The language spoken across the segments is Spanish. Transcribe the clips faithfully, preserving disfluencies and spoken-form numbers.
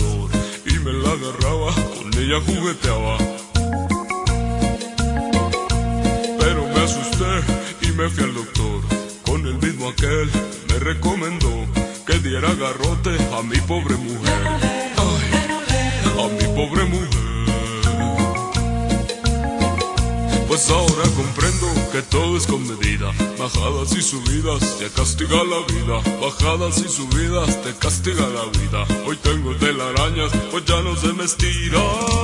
color y me la agarraba, con ella jugueteaba. Pero me asusté y me fui al doctor, con el mismo aquel me recomendó que diera garrote a mi pobre mujer. Ay, a mi pobre mujer. Pues ahora comprendo que todo es con medida. Bajadas y subidas te castiga la vida. Bajadas y subidas te castiga la vida. Hoy tengo telarañas, pues ya no se me estira.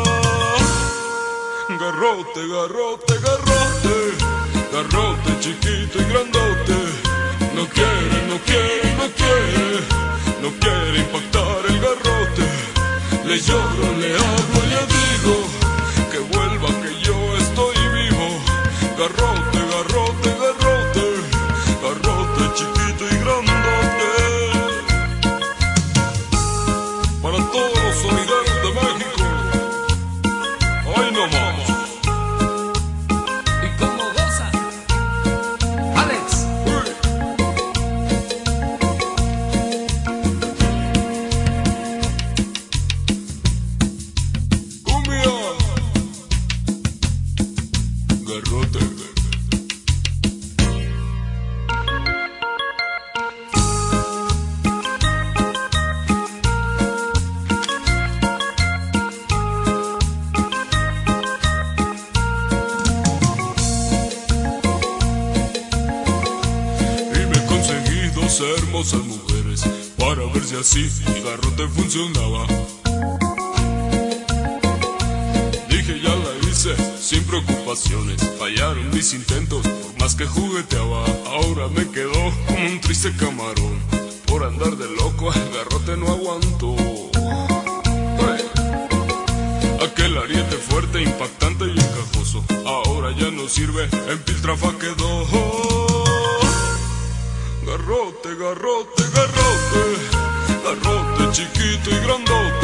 Garrote, garrote, garrote. Garrote chiquito y grandote. No quiere, no quiere, no quiere. No quiere impactar el garrote. Le lloro, le hablo, le digo que vuelva, que yo estoy vivo. Garrote, garrote, garrote. Garrote chiquito y grandote. Para todos los solidarios de México. Ay, no más. ¿Y cómo goza? Alex. Uy. Cumbia. Garrote. Y me conseguí dos hermosas mujeres para ver si así mi garrote funcionaba. Dije ya la hice sin preocupaciones, fallaron mis intentos por más que jugueteaba. Ahora me quedó como un triste camarón, por andar de loco el garrote no aguantó. Hey. Aquel ariete fuerte, impactante y encajoso, ahora ya no sirve, en piltrafa quedó. Garrote, garrote, garrote, garrote chiquito y grandote.